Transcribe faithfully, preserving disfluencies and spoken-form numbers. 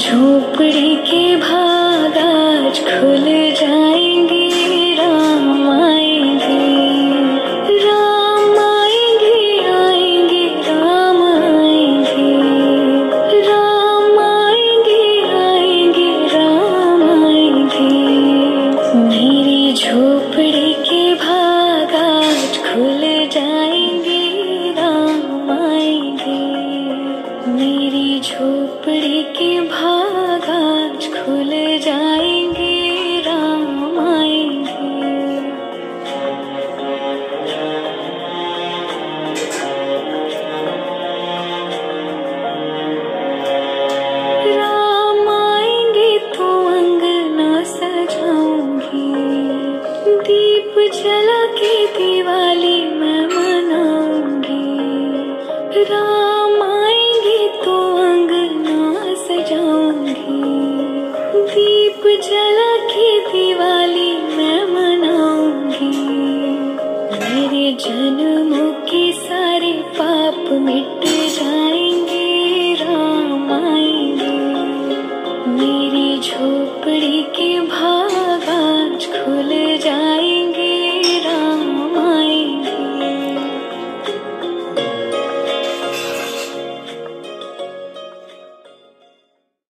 झोपड़ी के भाग आज खुल जाएंगे, राम आएंगे, राम आएंगे, आएंगे राम आएंगे, राम आएंगे, आएंगे राम आएंगे। मेरी झोपड़ी के भाग आज खुल जाएंगे, राम आएंगे। मेरी झोपड़ी के भाग आज खुल जाए।